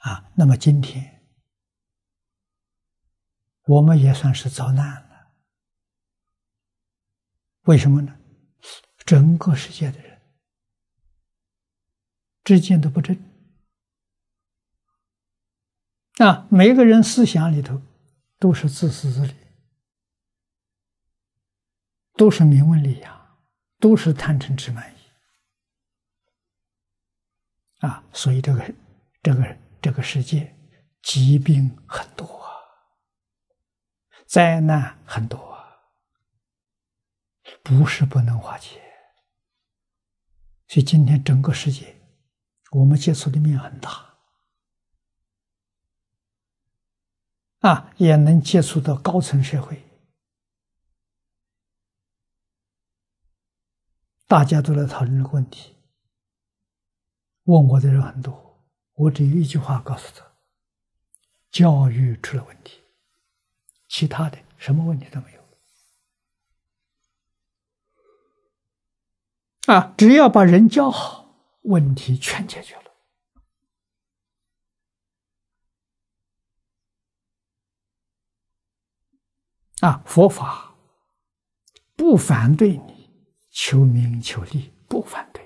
那么今天我们也算是遭难了。为什么呢？整个世界的人之间都不正每个人思想里头都是自私自利，都是名闻利养，都是贪嗔痴慢疑所以这个世界疾病很多灾难很多不是不能化解。所以今天整个世界我们接触的面很大也能接触到高层社会，大家都来讨论这个问题，问我的人很多，我只有一句话告诉他：教育出了问题，其他的什么问题都没有只要把人教好，问题全解决了佛法不反对你求名求利，不反对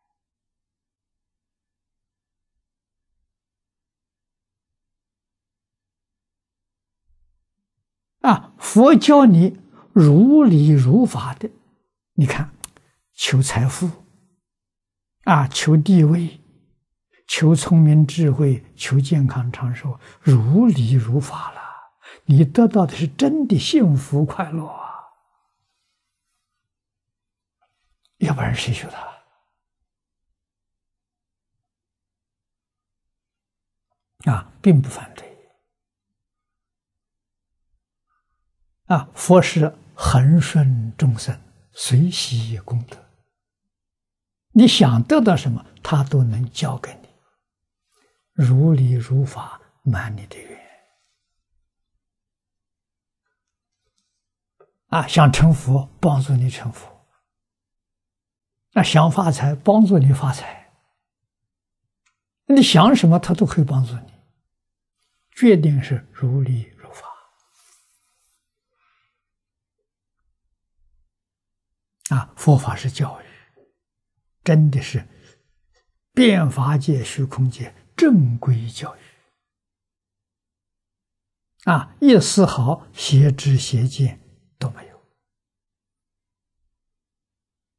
佛教你如理如法的，你看求财富求地位，求聪明智慧，求健康长寿，如理如法了，你得到的是真的幸福快乐要不然谁修它并不反对佛是恒顺众生，随喜功德，你想得到什么他都能教给你，如理如法，满你的愿想成佛帮助你成佛，想发财帮助你发财，你想什么他都可以帮助你，决定是如理如法佛法是教育，真的是变法界虚空界正规教育一丝毫邪知邪见都没有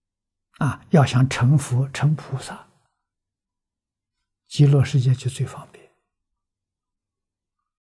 要想成佛成菩萨，极乐世界就最方便。